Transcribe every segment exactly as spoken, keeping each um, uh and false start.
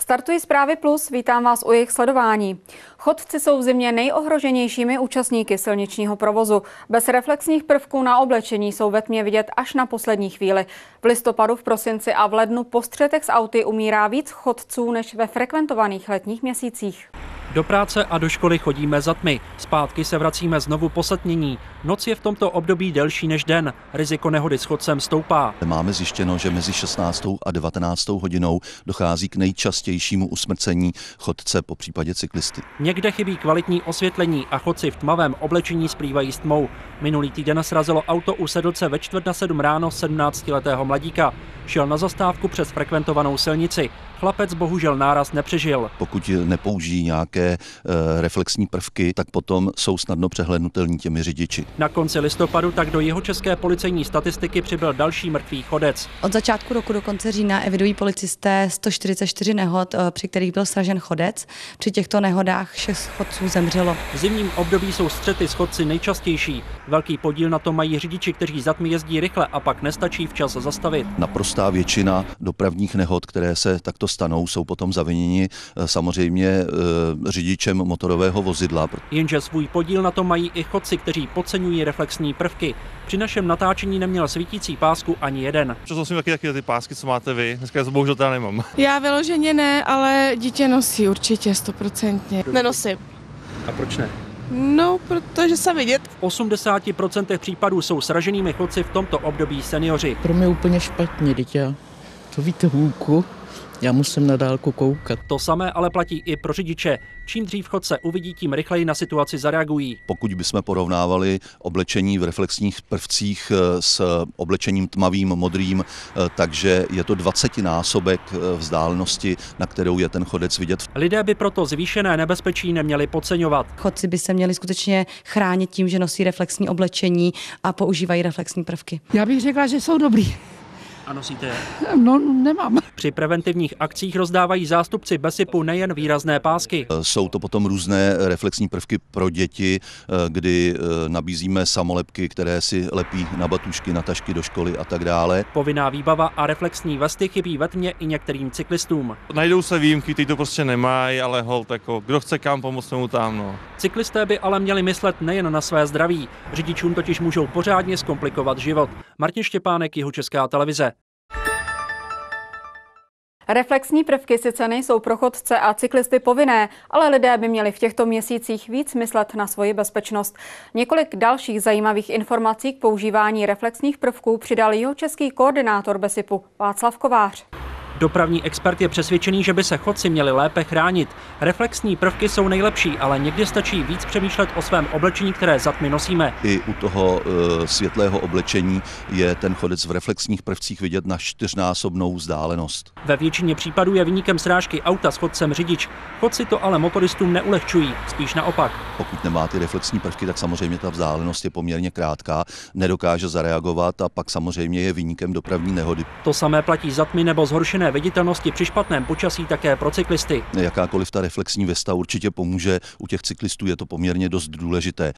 Startují Zprávy Plus, vítám vás u jejich sledování. Chodci jsou v zimě nejohroženějšími účastníky silničního provozu. Bez reflexních prvků na oblečení jsou ve tmě vidět až na poslední chvíli. V listopadu, v prosinci a v lednu po střetech s auty umírá víc chodců než ve frekventovaných letních měsících. Do práce a do školy chodíme za tmy, zpátky se vracíme znovu po setmění. Noc je v tomto období delší než den, riziko nehody s chodcem stoupá. Máme zjištěno, že mezi šestnáctou a devatenáctou hodinou dochází k nejčastějšímu usmrcení chodce, po případě cyklisty. Někde chybí kvalitní osvětlení a chodci v tmavém oblečení splývají s tmou. Minulý týden srazilo auto u Sedlce ve čtvrt na sedm ráno sedmnáctiletého mladíka. Šel na zastávku přes frekventovanou silnici. Chlapec bohužel náraz nepřežil. Pokud nepoužijí nějaké e, reflexní prvky, tak potom jsou snadno přehlédnutelní těmi řidiči. Na konci listopadu tak do jihočeské policejní statistiky přibyl další mrtvý chodec. Od začátku roku do konce října evidují policisté sto čtyřicet čtyři nehod, při kterých byl sražen chodec. Při těchto nehodách šest chodců zemřelo. V zimním období jsou střety s chodci nejčastější. Velký podíl na to mají řidiči, kteří za tmy jezdí rychle a pak nestačí včas zastavit. Naprostá většina dopravních nehod, které se takto stanou, jsou potom zaviněni samozřejmě e, řidičem motorového vozidla. Jenže svůj podíl na to mají i chodci, kteří podceňují reflexní prvky. Při našem natáčení neměl svítící pásku ani jeden. Čo jsou taky, taky ty pásky, co máte vy. Dneska já to bohužel teda nemám. Já vyloženě ne, ale dítě nosí určitě stoprocentně. Nenosím. A proč ne? No, protože se vidět. V osmdesáti procentech případů jsou sraženými chodci v tomto období seniori. Pro mě úplně špatně, dítě. To víte hůlku. Já musím na dálku koukat. To samé ale platí i pro řidiče. Čím dřív chodce uvidí, tím rychleji na situaci zareagují. Pokud bychom porovnávali oblečení v reflexních prvcích s oblečením tmavým, modrým, takže je to dvacetinásobek vzdálenosti, na kterou je ten chodec vidět. Lidé by proto zvýšené nebezpečí neměli podceňovat. Chodci by se měli skutečně chránit tím, že nosí reflexní oblečení a používají reflexní prvky. Já bych řekla, že jsou dobrý. A nosíte je? No, nemám. Při preventivních akcích rozdávají zástupci BESIPu nejen výrazné pásky. Jsou to potom různé reflexní prvky pro děti, kdy nabízíme samolepky, které si lepí na batušky, na tašky do školy a tak dále. Povinná výbava a reflexní vesty chybí ve tmě i některým cyklistům. Najdou se výjimky, kteří to prostě nemají, ale holt, jako, kdo chce kam pomoct, mu tam. No. Cyklisté by ale měli myslet nejen na své zdraví. Řidičům totiž můžou pořádně zkomplikovat život. Martin Štěpánek, Jihočeská televize. Reflexní prvky sice nejsou pro chodce a cyklisty povinné, ale lidé by měli v těchto měsících víc myslet na svoji bezpečnost. Několik dalších zajímavých informací k používání reflexních prvků přidal jihočeský koordinátor BESIPu Václav Kovář. Dopravní expert je přesvědčený, že by se chodci měli lépe chránit. Reflexní prvky jsou nejlepší, ale někdy stačí víc přemýšlet o svém oblečení, které za tmy nosíme. I u toho e, světlého oblečení je ten chodec v reflexních prvcích vidět na čtyřnásobnou vzdálenost. Ve většině případů je viníkem srážky auta s chodcem řidič. Chodci to ale motoristům neulehčují, spíš naopak. Pokud nemá ty reflexní prvky, tak samozřejmě ta vzdálenost je poměrně krátká, nedokáže zareagovat a pak samozřejmě je viníkem dopravní nehody. To samé platí za tmy nebo zhoršené viditelnosti při špatném počasí také pro cyklisty. Jakákoliv ta reflexní vesta určitě pomůže, u těch cyklistů je to poměrně dost důležité.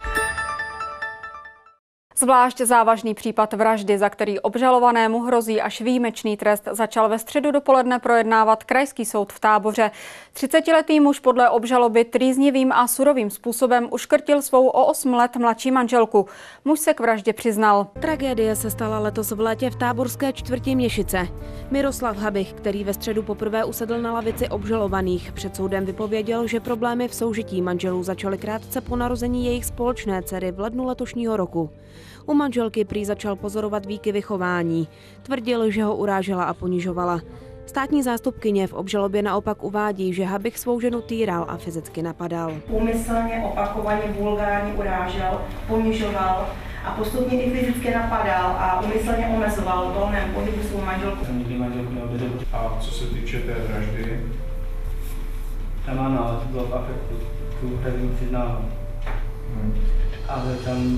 Zvlášť závažný případ vraždy, za který obžalovanému hrozí až výjimečný trest, začal ve středu dopoledne projednávat Krajský soud v Táboře. třicetiletý muž podle obžaloby trýznivým a surovým způsobem uškrtil svou o osm let mladší manželku. Muž se k vraždě přiznal. Tragédie se stala letos v létě v táborské čtvrti Měšice. Miroslav Habich, který ve středu poprvé usedl na lavici obžalovaných, před soudem vypověděl, že problémy v soužití manželů začaly krátce po narození jejich společné dcery v lednu letošního roku. U manželky prý začal pozorovat výkyvy chování. Tvrdil, že ho urážela a ponižovala. Státní zástupkyně v obžalobě naopak uvádí, že Habich svou ženu týral a fyzicky napadal. Úmyslně, opakovaně, vulgárně urážel, ponižoval a postupně i fyzicky napadal a úmyslně omezoval v volném pohybu svou manželku. Nikdy manželku neobědil. A co se týče té vraždy? Tam ano, to bylo v afektu. Tu hrdinu přiznávám. Hmm. Ale tam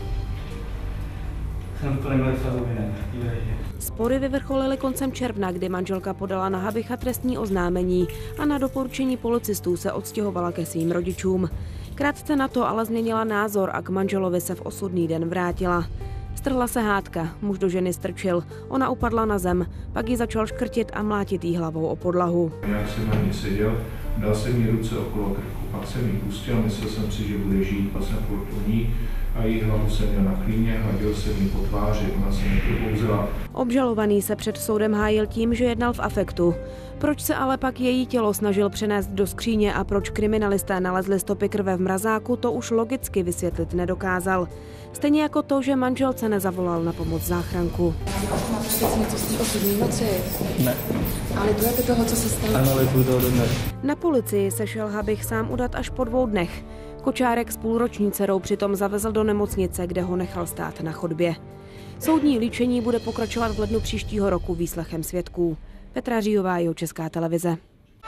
jsem to nebyl savovinen. Spory vyvrcholily koncem června, kdy manželka podala na Habicha trestní oznámení a na doporučení policistů se odstěhovala ke svým rodičům. Krátce na to ale změnila názor a k manželovi se v osudný den vrátila. Strhla se hádka, muž do ženy strčil, ona upadla na zem, pak ji začal škrtit a mlátit jí hlavou o podlahu. Jak jsem na ní seděl, dal jsem jí ruce okolo krku, pak jsem ji pustil, myslel jsem si, že bude žít, pak jsem furt u ní a její hlavu jsem měl na klíně, hladil jsem jí po tváři, ona se mi probouzela. Obžalovaný se před soudem hájil tím, že jednal v afektu. Proč se ale pak její tělo snažil přenést do skříně a proč kriminalisté nalezli stopy krve v mrazáku, to už logicky vysvětlit nedokázal. Stejně jako to, že manželce nezavolal na pomoc záchranku. Máte něco z té osobní moci? Ne. Ale litujete toho, co se stalo? Ano, lituju toho dodnes. Na policii se šel Habich sám udat až po dvou dnech. Kočárek s půlroční dcerou přitom zavezl do nemocnice, kde ho nechal stát na chodbě. Soudní líčení bude pokračovat v lednu příštího roku výslechem svědků. Petra Říjová, Jihočeská televize.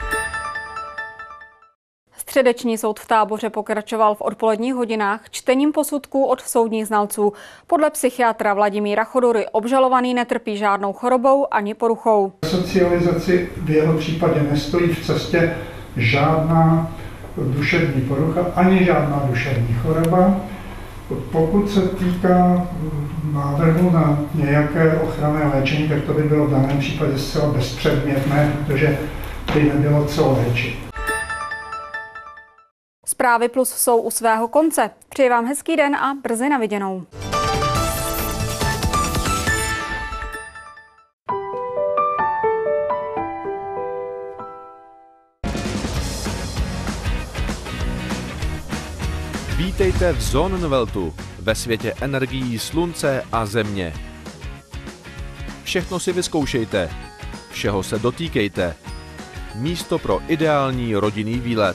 Středeční soud v Táboře pokračoval v odpoledních hodinách čtením posudků od soudních znalců. Podle psychiatra Vladimíra Chodury obžalovaný netrpí žádnou chorobou ani poruchou. Socializaci v jeho případě nestojí v cestě žádná duševní porucha ani žádná duševní choroba. Pokud se týká návrhu na nějaké ochranné léčení, tak to by bylo v daném případě zcela bezpředmětné, protože by nebylo co léčit. Zprávy Plus jsou u svého konce. Přeji vám hezký den a brzy na viděnou. Vítejte v Sonnenweltu, ve světě energií slunce a země. Všechno si vyzkoušejte, všeho se dotýkejte. Místo pro ideální rodinný výlet.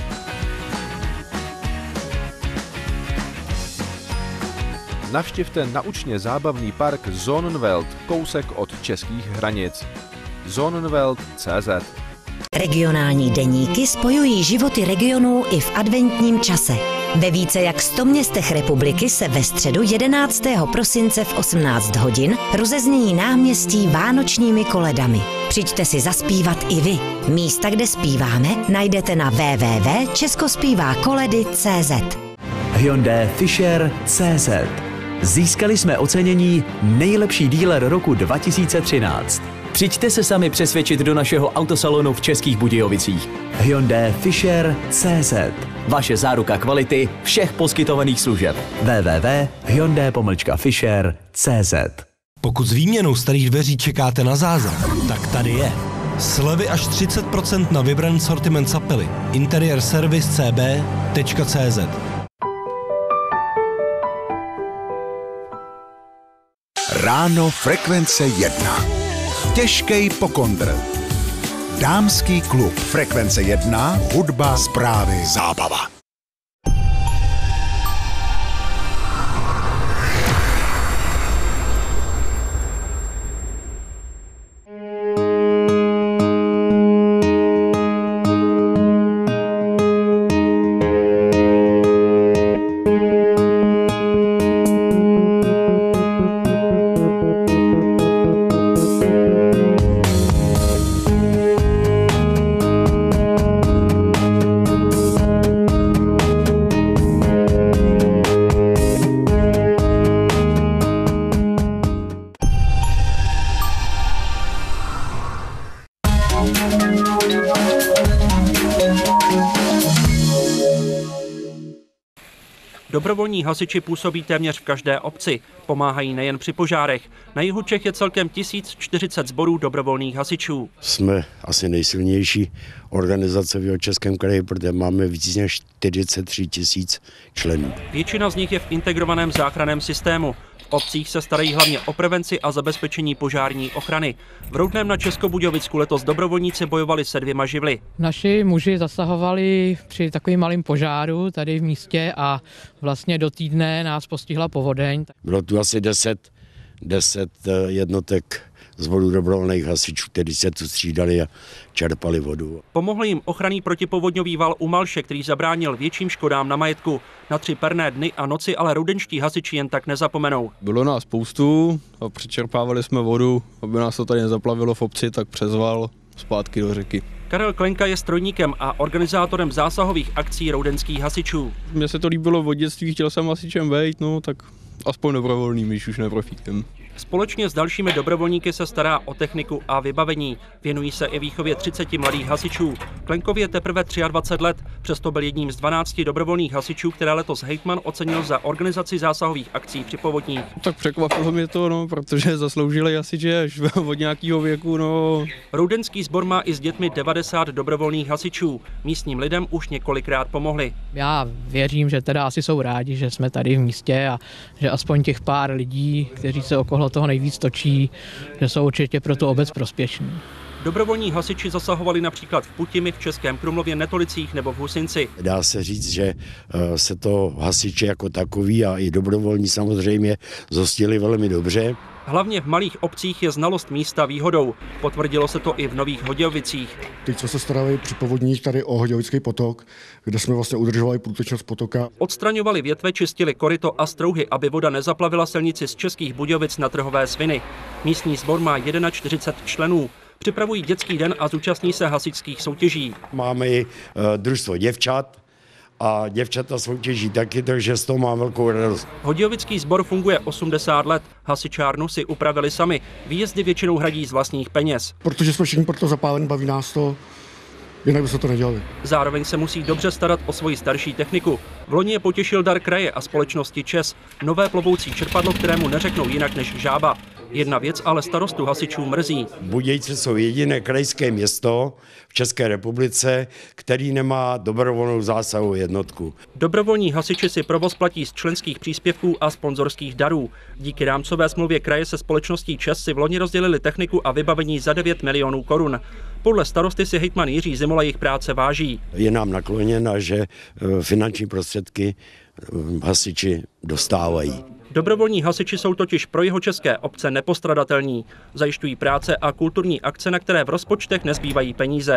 Navštivte naučně zábavný park Sonnenwelt, kousek od českých hranic. Sonnenwelt tečka cé zet. Regionální deníky spojují životy regionů i v adventním čase. Ve více jak sto městech republiky se ve středu jedenáctého prosince v osmnáct hodin rozeznějí náměstí vánočními koledami. Přijďte si zaspívat i vy. Místa, kde zpíváme, najdete na w w w tečka českospívákoledy tečka cé zet. Hyundai Fisher tečka cé zet. Získali jsme ocenění nejlepší dealer roku dva tisíce třináct. Přijďte se sami přesvědčit do našeho autosalonu v Českých Budějovicích. Hyundai Fisher tečka cé zet. Vaše záruka kvality všech poskytovaných služeb. w w w tečka hyundai pomlčka fisher tečka cé zet. Pokud s výměnou starých dveří čekáte na zázrak, tak tady je. Slevy až třicet procent na vybraný sortiment Sapely. Interiér service c b tečka cé zet. Ráno frekvence jedna. Těžkej pokondr. Dámský klub frekvence jedna, hudba, zprávy, zábava. Dobrovolní hasiči působí téměř v každé obci. Pomáhají nejen při požárech. Na jihu Čech je celkem tisíc čtyřicet sborů dobrovolných hasičů. Jsme asi nejsilnější organizace v Jihočeském kraji, protože máme víc než čtyřicet tři tisíc členů. Většina z nich je v integrovaném záchranném systému. V obcích se starají hlavně o prevenci a zabezpečení požární ochrany. V Roudném na Českobudějovicku letos dobrovolníci bojovali se dvěma živly. Naši muži zasahovali při takovým malým požáru tady v místě a vlastně do týdne nás postihla povodeň. Bylo tu asi deset, deset jednotek sborů dobrovolných hasičů, kteří se tu střídali a čerpali vodu. Pomohl jim ochranný protipovodňový val u Malše, který zabránil větším škodám na majetku. Na tři perné dny a noci ale roudenští hasiči jen tak nezapomenou. Bylo nás spoustu a přečerpávali jsme vodu, aby nás to tady nezaplavilo v obci, tak přes val zpátky do řeky. Karel Klenka je strojníkem a organizátorem zásahových akcí roudenských hasičů. Mně se to líbilo od dětství, chtěl jsem hasičem vejít, no tak aspoň dobrovolným, když už neprofíkem. Společně s dalšími dobrovolníky se stará o techniku a vybavení. Věnují se i výchově třiceti mladých hasičů. Klenkovi je teprve dvacet tři let, přesto byl jedním z dvanácti dobrovolných hasičů, které letos hejtman ocenil za organizaci zásahových akcí při povodních. Tak překvapilo mě to, no, protože zasloužili hasiči až od nějakého věku. No. Roudenský sbor má i s dětmi devadesát dobrovolných hasičů. Místním lidem už několikrát pomohli. Já věřím, že teda asi jsou rádi, že jsme tady v místě a že aspoň těch pár lidí, kteří se okolo toho nejvíc točí, že jsou určitě pro tu obec prospěšní. Dobrovolní hasiči zasahovali například v Putimi, v Českém Krumlově, Netolicích nebo v Husinci. Dá se říct, že se to hasiči jako takový a i dobrovolní samozřejmě zhostili velmi dobře. Hlavně v malých obcích je znalost místa výhodou. Potvrdilo se to i v Nových Hodějovicích. Teď jsme se starali při povodních tady o Hodějovický potok, kde jsme vlastně udržovali průtečnost potoka. Odstraňovali větve, čistili koryto a strouhy, aby voda nezaplavila silnici z Českých Budějovic na Trhové sviny. Místní sbor má čtyřicet jedna členů. Připravují dětský den a zúčastní se hasičských soutěží. Máme i uh, družstvo děvčat a děvčata soutěží taky, takže z toho mám velkou radost. Hodějovický sbor funguje osmdesát let. Hasičárnu si upravili sami. Výjezdy většinou hradí z vlastních peněz. Protože jsme všichni proto zapálení, baví nás to, jinak by se to nedělali. Zároveň se musí dobře starat o svoji starší techniku. V loni je potěšil dar kraje a společnosti ČES. Nové plovoucí čerpadlo, kterému neřeknou jinak než žába. Jedna věc ale starostu hasičů mrzí. Budějci jsou jediné krajské město v České republice, který nemá dobrovolnou zásahovou jednotku. Dobrovolní hasiči si provoz platí z členských příspěvků a sponzorských darů. Díky rámcové smlouvě kraje se společností ČES si v loni rozdělili techniku a vybavení za devět milionů korun. Podle starosty si hejtman Jiří Zimola jejich práce váží. Je nám nakloněna, že finanční prostředky hasiči dostávají. Dobrovolní hasiči jsou totiž pro jihočeské obce nepostradatelní. Zajišťují práce a kulturní akce, na které v rozpočtech nezbývají peníze.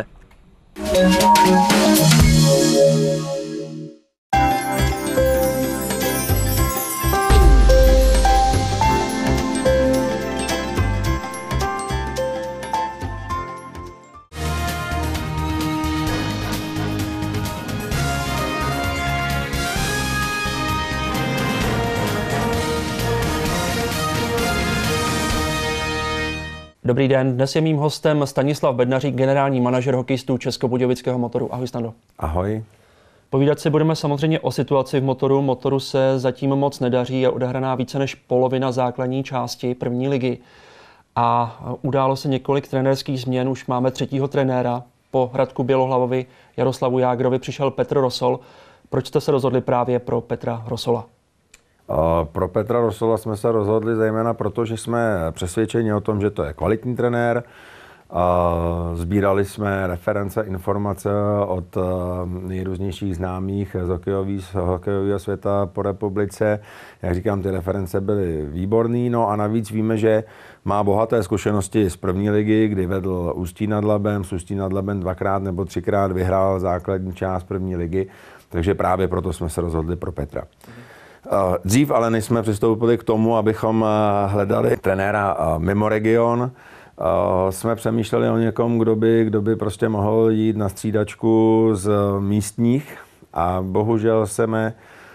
Dobrý den, dnes je mým hostem Stanislav Bednařík, generální manažer hokejistů Českobudějovického Motoru. Ahoj, Stando. Ahoj. Povídat si budeme samozřejmě o situaci v Motoru. Motoru se zatím moc nedaří, je odehraná více než polovina základní části první ligy. A událo se několik trenérských změn, už máme třetího trenéra. Po Radku Bělohlavovi, Jaroslavu Jágrovi přišel Petr Rosol. Proč jste se rozhodli právě pro Petra Rosola? Pro Petra Rosola jsme se rozhodli zejména proto, že jsme přesvědčeni o tom, že to je kvalitní trenér. Sbírali jsme reference, informace od nejrůznějších známých z hokejového světa po republice. Jak říkám, ty reference byly výborný. No a navíc víme, že má bohaté zkušenosti z první ligy, kdy vedl Ústí nad Labem, s Ústí nad Labem dvakrát nebo třikrát vyhrál základní část první ligy. Takže právě proto jsme se rozhodli pro Petra. Dřív ale než jsme přistoupili k tomu, abychom hledali trenéra mimo region, jsme přemýšleli o někom, kdo by, kdo by prostě mohl jít na střídačku z místních a bohužel jsme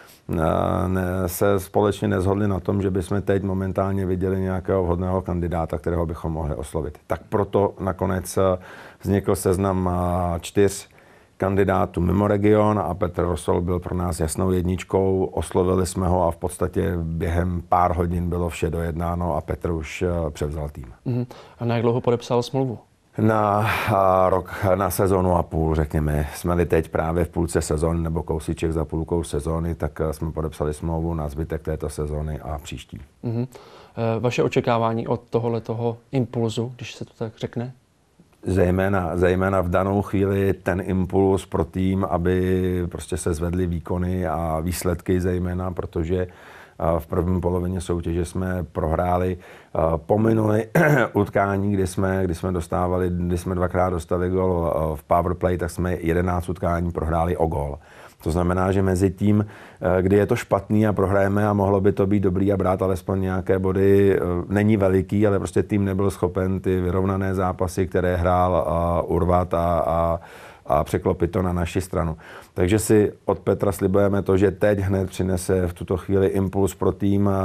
se společně nezhodli na tom, že bychom teď momentálně viděli nějakého vhodného kandidáta, kterého bychom mohli oslovit. Tak proto nakonec vznikl seznam čtyř kandidátů mimo region a Petr Rosol byl pro nás jasnou jedničkou. Oslovili jsme ho a v podstatě během pár hodin bylo vše dojednáno a Petr už převzal tým. Mm. A na jak dlouho podepsal smlouvu? Na rok, na sezonu a půl, řekněme. Jsme-li teď právě v půlce sezóny nebo kousíček za půlkou sezóny, tak jsme podepsali smlouvu na zbytek této sezóny a příští. Mm. Vaše očekávání od tohohletoho impulzu, když se to tak řekne? Zejména, zejména v danou chvíli ten impuls pro tým, aby prostě se zvedly výkony a výsledky zejména, protože v první polovině soutěže jsme prohráli, pominuli utkání, kdy jsme, kdy jsme dostávali, kdy jsme dvakrát dostali gol v powerplay, tak jsme jedenáct utkání prohráli o gol. To znamená, že mezi tím, kdy je to špatný a prohrajeme a mohlo by to být dobrý a brát alespoň nějaké body, není veliký, ale prostě tým nebyl schopen ty vyrovnané zápasy, které hrál, urvat a, a a překlopit to na naši stranu. Takže si od Petra slibujeme to, že teď hned přinese v tuto chvíli impuls pro tým a,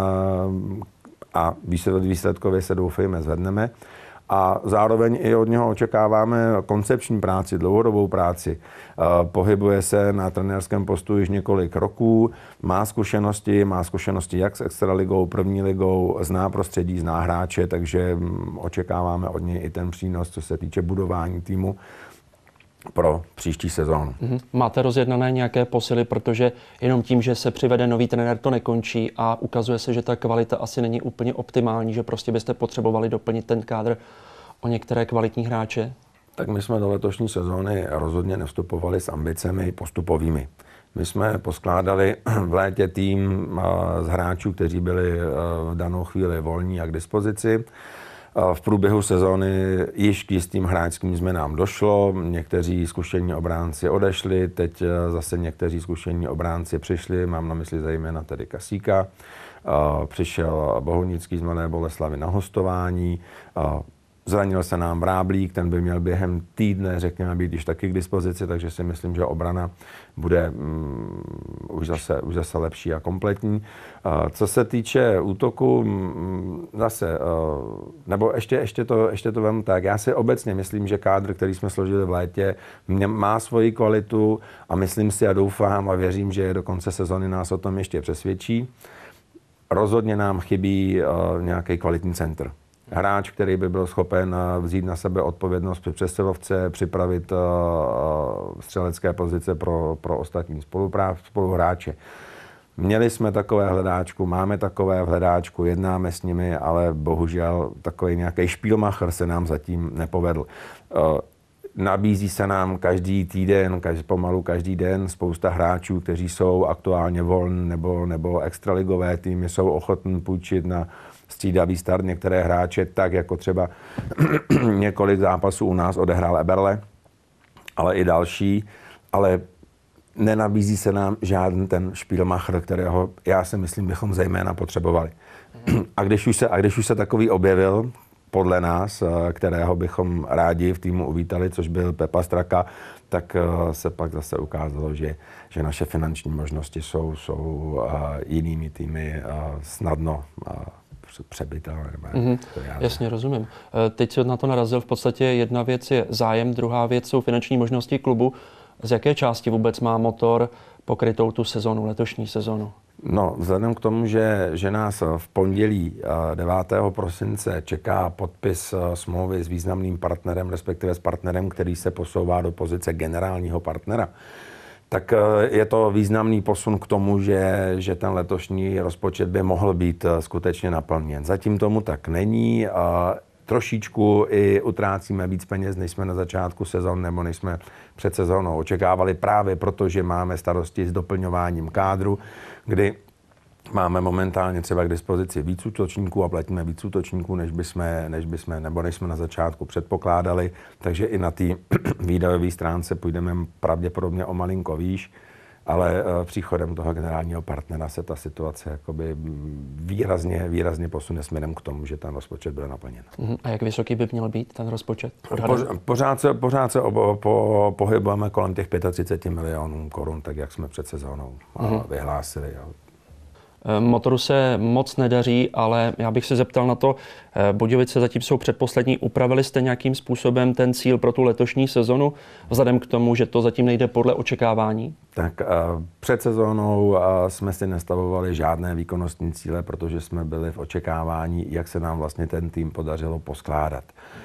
a výsledkově se doufejme zvedneme. A zároveň i od něho očekáváme koncepční práci, dlouhodobou práci. Pohybuje se na trenérském postu již několik roků, má zkušenosti, má zkušenosti jak s extraligou, první ligou, zná prostředí, zná hráče, takže očekáváme od něj i ten přínos, co se týče budování týmu pro příští sezónu. Máte rozjednané nějaké posily, protože jenom tím, že se přivede nový trenér, to nekončí a ukazuje se, že ta kvalita asi není úplně optimální, že prostě byste potřebovali doplnit ten kádr o některé kvalitní hráče? Tak my jsme do letošní sezóny rozhodně nevstupovali s ambicemi postupovými. My jsme poskládali v létě tým z hráčů, kteří byli v danou chvíli volní a k dispozici. V průběhu sezóny již k jistým hráčským změnám došlo, někteří zkušení obránci odešli, teď zase někteří zkušení obránci přišli, mám na mysli zejména tedy Kasíka. Přišel Bohunický z Mladé Boleslavi na hostování, zranil se nám Vráblík, ten by měl během týdne, řekněme, být již taky k dispozici, takže si myslím, že obrana bude um, už, zase, už zase lepší a kompletní. Uh, co se týče útoku, um, zase, uh, nebo ještě, ještě, to, ještě to vemu tak, já si obecně myslím, že kádr, který jsme složili v létě, mě, má svoji kvalitu a myslím si a doufám a věřím, že do konce sezony nás o tom ještě přesvědčí. Rozhodně nám chybí uh, nějaký kvalitní centr. Hráč, který by byl schopen vzít na sebe odpovědnost při přesilovce, připravit uh, střelecké pozice pro, pro ostatní spoluhráče. Měli jsme takové hledáčku, máme takové v hledáčku, jednáme s nimi, ale bohužel takový nějaký špílmacher se nám zatím nepovedl. Uh, Nabízí se nám každý týden, každý, pomalu každý den spousta hráčů, kteří jsou aktuálně volní nebo, nebo extraligové týmy, jsou ochotní půjčit na střídavý start některé hráče, tak jako třeba několik zápasů u nás odehrál Eberle, ale i další, ale nenabízí se nám žádný ten špílmacher, kterého já si myslím, bychom zejména potřebovali. A když už se, a když už se takový objevil, podle nás, kterého bychom rádi v týmu uvítali, což byl Pepa Straka, tak se pak zase ukázalo, že, že naše finanční možnosti jsou, jsou jinými týmy snadno přebytelné. Mm-hmm. Jasně, rozumím. Teď se na to narazil. V podstatě jedna věc je zájem, druhá věc jsou finanční možnosti klubu. Z jaké části vůbec má Motor pokrytou tu sezonu, letošní sezonu? No, vzhledem k tomu, že, že nás v pondělí devátého prosince čeká podpis smlouvy s významným partnerem, respektive s partnerem, který se posouvá do pozice generálního partnera, tak je to významný posun k tomu, že, že ten letošní rozpočet by mohl být skutečně naplněn. Zatím tomu tak není. Trošičku i utrácíme víc peněz, než jsme na začátku sezon nebo než jsme před sezónou očekávali, právě protože máme starosti s doplňováním kádru, kdy máme momentálně třeba k dispozici víc útočníků a platíme víc útočníků, než bychom, než bychom, nebo než jsme na začátku předpokládali. Takže i na té výdajové stránce půjdeme pravděpodobně o malinko výš, ale příchodem toho generálního partnera se ta situace jakoby výrazně, výrazně posune směrem k tomu, že ten rozpočet bude naplněn. A jak vysoký by měl být ten rozpočet? Pořád, pořád se, pořád se obo, po, pohybujeme kolem těch třicet pět milionů korun, tak jak jsme před sezónou uh-huh. vyhlásili. Motoru se moc nedaří, ale já bych se zeptal na to, Budějovice zatím jsou předposlední, upravili jste nějakým způsobem ten cíl pro tu letošní sezonu, vzhledem k tomu, že to zatím nejde podle očekávání? Tak před sezónou jsme si nestavovali žádné výkonnostní cíle, protože jsme byli v očekávání, jak se nám vlastně ten tým podařilo poskládat.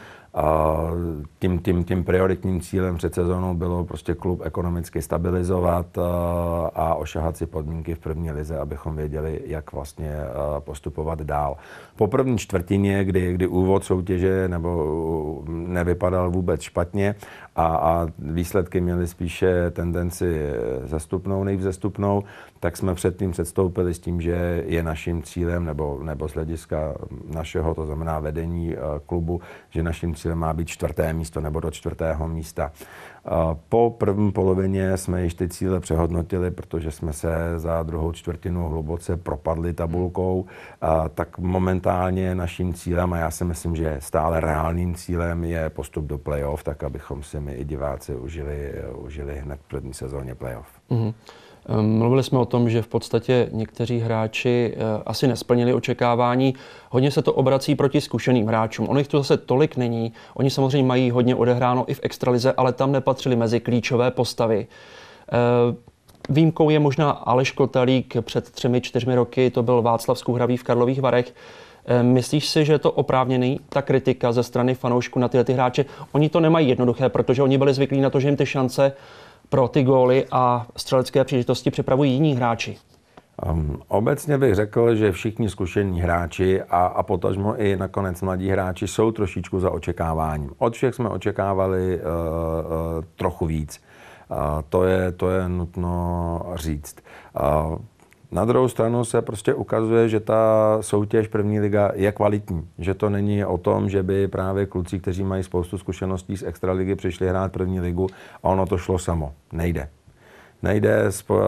Tím, tím, tím prioritním cílem před sezónou bylo prostě klub ekonomicky stabilizovat a ošahat si podmínky v první lize, abychom věděli, jak vlastně postupovat dál. Po první čtvrtině, kdy, kdy úvod soutěže nebo nevypadal vůbec špatně a, a výsledky měly spíše tendenci zestupnou, nejvzestupnou, tak jsme předtím předstoupili s tím, že je naším cílem, nebo, nebo z hlediska našeho, to znamená vedení klubu, že naším cílem má být čtvrté místo nebo do čtvrtého místa. Po první polovině jsme již ty cíle přehodnotili, protože jsme se za druhou čtvrtinu hluboce propadli tabulkou, tak momentálně naším cílem, a já si myslím, že stále reálným cílem je postup do playoff, tak abychom si my i diváci užili, užili hned v první sezóně playoff. Mm-hmm. Mluvili jsme o tom, že v podstatě někteří hráči asi nesplnili očekávání. Hodně se to obrací proti zkušeným hráčům. Ono jich tu zase tolik není. Oni samozřejmě mají hodně odehráno i v extralize, ale tam nepatřili mezi klíčové postavy. Výjimkou je možná Aleš Kotalík. Před třemi, čtyřmi roky to byl Václav Skuhravý v Karlových Varech. Myslíš si, že je to oprávněný, ta kritika ze strany fanoušků na tyhle ty hráče? Oni to nemají jednoduché, protože oni byli zvyklí na to, že jim ty šance pro ty góly a střelecké příležitosti připravují jiní hráči. Um, obecně bych řekl, že všichni zkušení hráči a, a potažmo i nakonec mladí hráči jsou trošičku za očekáváním. Od všech jsme očekávali uh, uh, trochu víc. Uh, to, je, to je nutno říct. Uh, Na druhou stranu se prostě ukazuje, že ta soutěž první liga je kvalitní. Že to není o tom, že by právě kluci, kteří mají spoustu zkušeností z extraligy, přišli hrát první ligu a ono to šlo samo. Nejde. Nejde.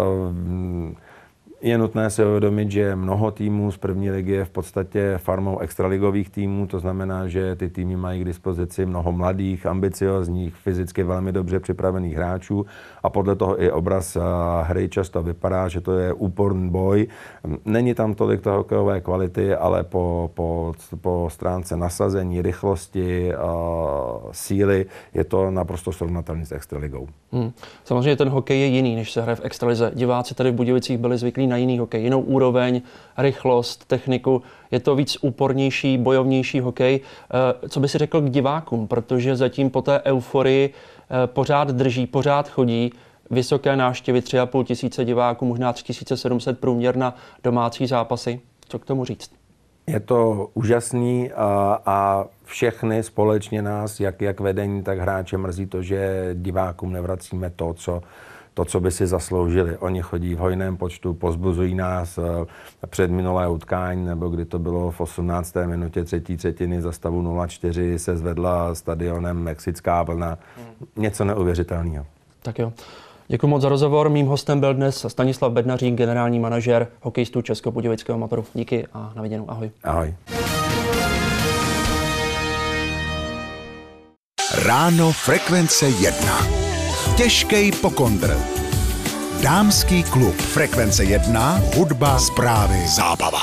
Je nutné si uvědomit, že mnoho týmů z první ligy je v podstatě farmou extraligových týmů, to znamená, že ty týmy mají k dispozici mnoho mladých, ambiciozních, fyzicky velmi dobře připravených hráčů a podle toho i obraz hry často vypadá, že to je úporný boj. Není tam tolik toho hokejové kvality, ale po, po, po stránce nasazení, rychlosti, síly je to naprosto srovnatelné s extraligou. Hmm. Samozřejmě ten hokej je jiný, než se hraje v extralize. Diváci tady v Budějovicích byli zvyklí na jiný hokej, jinou úroveň, rychlost, techniku. Je to víc úpornější, bojovnější hokej. Co by si řekl k divákům, protože zatím po té euforii pořád drží, pořád chodí vysoké návštěvy, tři a půl tisíce diváků, možná tři tisíce sedm set průměr na domácí zápasy. Co k tomu říct? Je to úžasný a, a všechny společně nás, jak, jak vedení, tak hráče mrzí to, že divákům nevracíme to, co to, co by si zasloužili. Oni chodí v hojném počtu, pozbuzují nás. Před minulé utkání, nebo kdy to bylo v osmnácté minutě třetí třetiny za stavu nula čtyři se zvedla stadionem mexická vlna. Něco neuvěřitelného. Tak jo. Děkuji moc za rozhovor. Mým hostem byl dnes Stanislav Bednařík, generální manažer hokejistů Českobudějovického Motoru. Díky a na viděnou. Ahoj. Ahoj. Ráno Frekvence jedna. Těžkej pokondr. Dámský klub Frekvence jedna. Hudba, zprávy, zábava.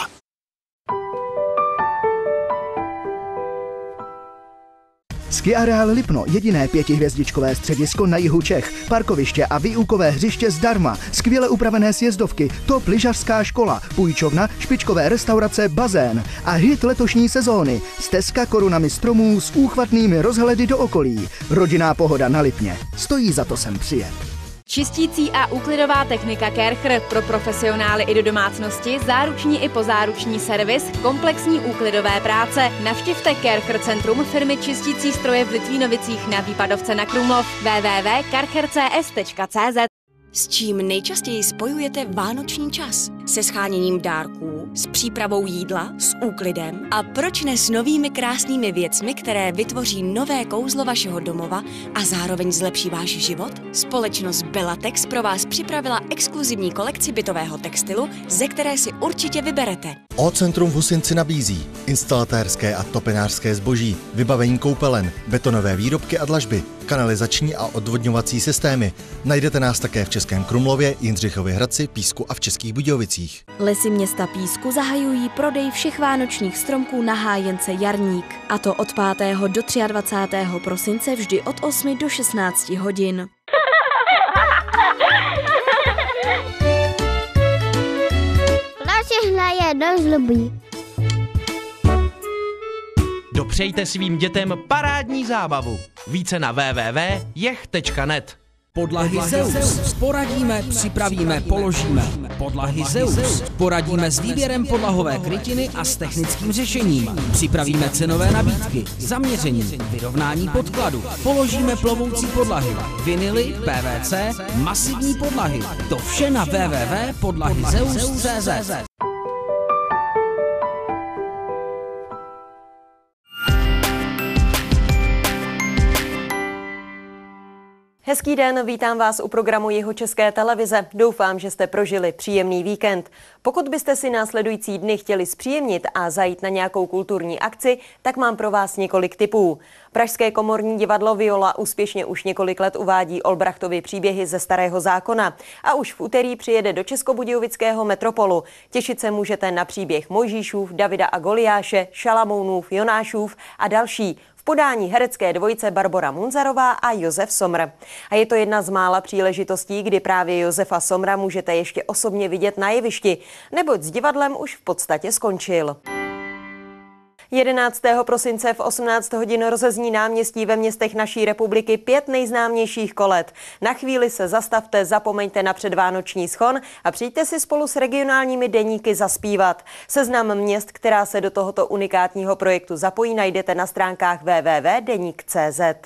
Ski areál Lipno, jediné pětihvězdičkové středisko na jihu Čech, parkoviště a výukové hřiště zdarma, skvěle upravené sjezdovky, top lyžařská škola, půjčovna, špičkové restaurace, bazén a hit letošní sezóny, stezka korunami stromů s úchvatnými rozhledy do okolí. Rodinná pohoda na Lipně. Stojí za to sem přijet. Čistící a úklidová technika Kärcher pro profesionály i do domácnosti, záruční i pozáruční servis, komplexní úklidové práce. Navštivte Kärcher centrum firmy Čistící stroje v Litvínovicích na Výpadovce na Krumlov w w w tečka karcher c s tečka c z. S čím nejčastěji spojujete vánoční čas? Se scháněním dárků, s přípravou jídla, s úklidem a proč ne s novými krásnými věcmi, které vytvoří nové kouzlo vašeho domova a zároveň zlepší váš život? Společnost Bellatex pro vás připravila exkluzivní kolekci bytového textilu, ze které si určitě vyberete. O-Centrum v Husinci nabízí instalatérské a topenářské zboží, vybavení koupelen, betonové výrobky a dlažby, kanalizační a odvodňovací systémy. Najdete nás také v Českém Krumlově, Jindřichově Hradci, Písku a v Českých Budějovicích. Lesy města Písku zahajují prodej všech vánočních stromků na hájence Jarník. A to od pátého do dvacátého třetího prosince vždy od osmi do šestnácti hodin. Naše hraje dost zlobí. Dopřejte svým dětem parádní zábavu. Více na w w w tečka jech tečka net. Podlahy Zeus. Poradíme, připravíme, položíme. Podlahy Zeus. Poradíme s výběrem podlahové krytiny a s technickým řešením. Připravíme cenové nabídky, zaměření, vyrovnání podkladu. Položíme plovoucí podlahy, vinily, P V C, masivní podlahy. To vše na w w w tečka podlahy zeus tečka c z. Hezký den, vítám vás u programu Jihočeské televize. Doufám, že jste prožili příjemný víkend. Pokud byste si následující dny chtěli zpříjemnit a zajít na nějakou kulturní akci, tak mám pro vás několik tipů. Pražské komorní divadlo Viola úspěšně už několik let uvádí Olbrachtovy příběhy ze Starého zákona a už v úterý přijede do Českobudějovického Metropolu. Těšit se můžete na příběh Mojžíšův, Davida a Goliáše, Šalamounův, Jonášův a další. V podání herecké dvojice Barbora Munzarová a Josef Somr. A je to jedna z mála příležitostí, kdy právě Josefa Somra můžete ještě osobně vidět na jevišti, neboť s divadlem už v podstatě skončil. jedenáctého prosince v osmnáct hodin rozezní náměstí ve městech naší republiky pět nejznámějších kolet. Na chvíli se zastavte, zapomeňte na předvánoční schon a přijďte si spolu s regionálními deníky zaspívat. Seznam měst, která se do tohoto unikátního projektu zapojí, najdete na stránkách w w w tečka deník tečka cé zet.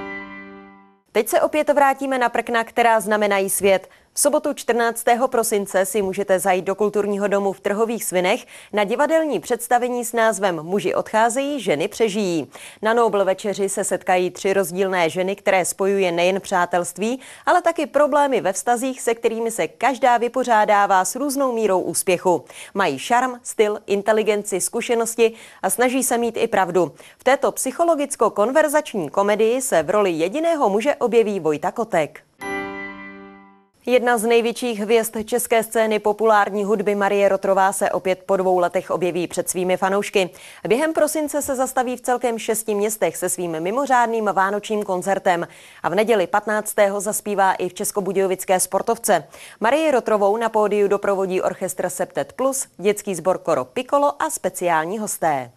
Teď se opět vrátíme na prkna, která znamenají svět. V sobotu čtrnáctého prosince si můžete zajít do kulturního domu v Trhových Svinech na divadelní představení s názvem Muži odcházejí, ženy přežijí. Na Nobl večeři se setkají tři rozdílné ženy, které spojuje nejen přátelství, ale taky problémy ve vztazích, se kterými se každá vypořádává s různou mírou úspěchu. Mají šarm, styl, inteligenci, zkušenosti a snaží se mít i pravdu. V této psychologicko-konverzační komedii se v roli jediného muže objeví Vojta Kotek. Jedna z největších hvězd české scény populární hudby Marie Rotrová se opět po dvou letech objeví před svými fanoušky. Během prosince se zastaví v celkem šesti městech se svým mimořádným vánočním koncertem a v neděli patnáctého zaspívá i v Českobudějovické Sportovce. Marie Rotrovou na pódiu doprovodí orchestr Septet Plus, dětský sbor Koro Piccolo a speciální hosté.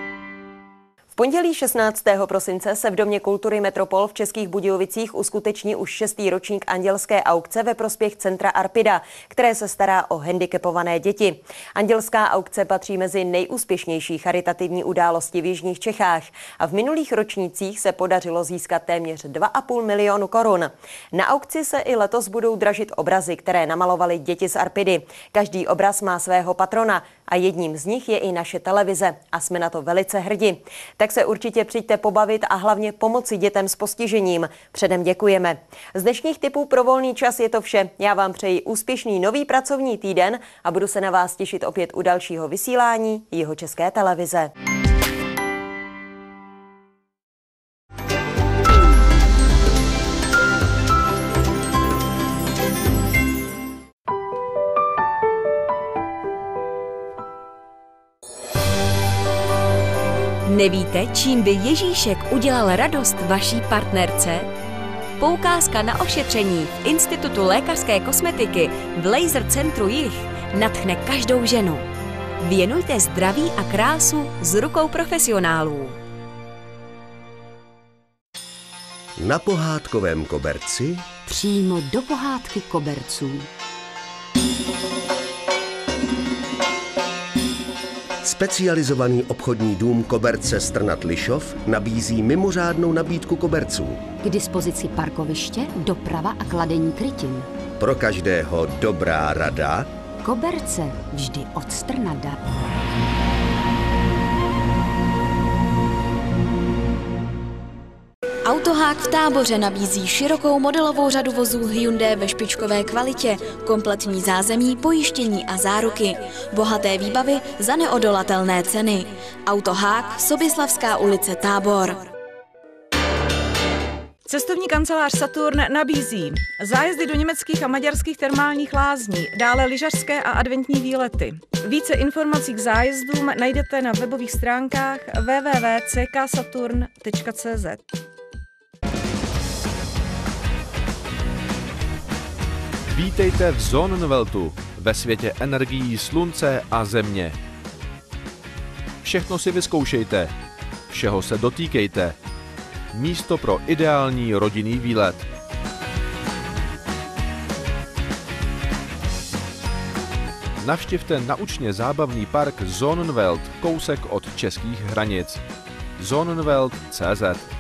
V pondělí šestnáctého prosince se v Domě kultury Metropol v Českých Budějovicích uskuteční už šestý ročník andělské aukce ve prospěch centra Arpida, které se stará o handicapované děti. Andělská aukce patří mezi nejúspěšnější charitativní události v jižních Čechách a v minulých ročnících se podařilo získat téměř dva a půl milionu korun. Na aukci se i letos budou dražit obrazy, které namalovaly děti z Arpidy. Každý obraz má svého patrona a jedním z nich je i naše televize a jsme na to velice hrdí. Tak se určitě přijďte pobavit a hlavně pomoci dětem s postižením. Předem děkujeme. Z dnešních tipů pro volný čas je to vše. Já vám přeji úspěšný nový pracovní týden a budu se na vás těšit opět u dalšího vysílání Jihočeské televize. Nevíte, čím by Ježíšek udělal radost vaší partnerce? Poukázka na ošetření v Institutu lékařské kosmetiky v Laser Centru Jih nadchne každou ženu. Věnujte zdraví a krásu s rukou profesionálů. Na pohádkovém koberci přímo do pohádky koberců. Specializovaný obchodní dům Koberce Strnad Lišov nabízí mimořádnou nabídku koberců. K dispozici parkoviště, doprava a kladení krytin. Pro každého dobrá rada. Koberce vždy od Strnada. Autohák v Táboře nabízí širokou modelovou řadu vozů Hyundai ve špičkové kvalitě, kompletní zázemí, pojištění a záruky, bohaté výbavy za neodolatelné ceny. Autohák, Soběslavská ulice, Tábor. Cestovní kancelář Saturn nabízí zájezdy do německých a maďarských termálních lázní, dále lyžařské a adventní výlety. Více informací k zájezdům najdete na webových stránkách w w w tečka c k saturn tečka c z. Vítejte v Sonnenweltu, ve světě energií slunce a země. Všechno si vyzkoušejte, všeho se dotýkejte. Místo pro ideální rodinný výlet. Navštivte naučně zábavný park Sonnenwelt, kousek od českých hranic. Sonnenwelt tečka cé zet